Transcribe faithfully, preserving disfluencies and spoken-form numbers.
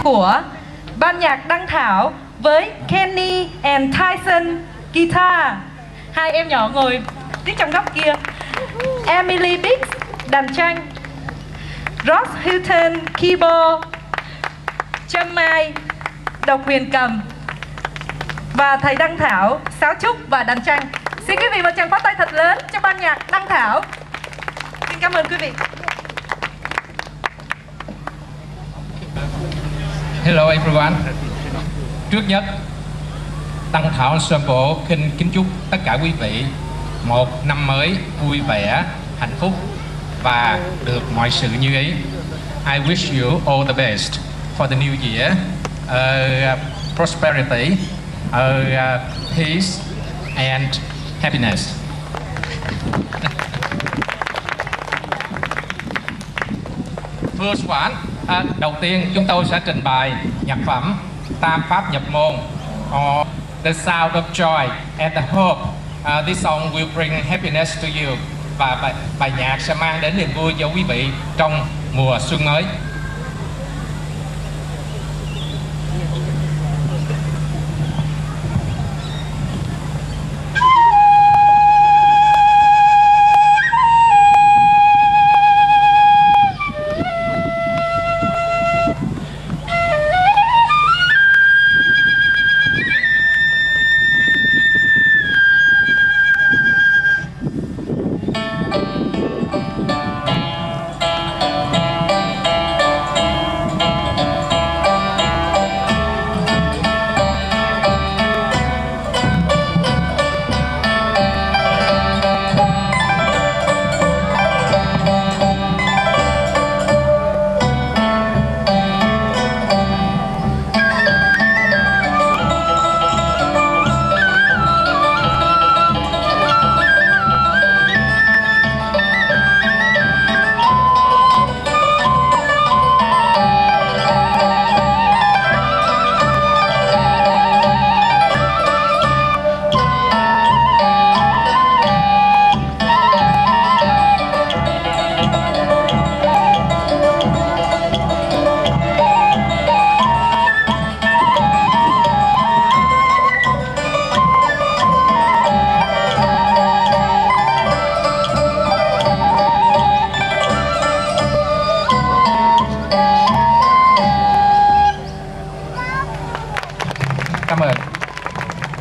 của ban nhạc Đăng Thảo với Kenny and Tyson guitar. Hai em nhỏ ngồi tiếp trong góc kia. Emily Biggs đàn tranh, Ross Hilton keyboard, Trâm Mai độc huyền cầm và thầy Đăng Thảo sáo trúc và đàn tranh. Xin quý vị một tràng pháo tay thật lớn cho ban nhạc Đăng Thảo. Xin cảm ơn quý vị. Hello everyone. Trước nhất, Đăng Thảo Ensemble xin kính chúc tất cả quý vị một năm mới vui vẻ, hạnh phúc và được mọi sự như ý. I wish you all the best for the new year, uh, prosperity, uh, peace and happiness. First one, à, đầu tiên chúng tôi sẽ trình bày nhạc phẩm Tam Pháp Nhập Môn, or The Sound of Joy and the Hope. Uh, this song will bring happiness to you. Và bài, bài nhạc sẽ mang đến niềm vui cho quý vị trong mùa xuân mới.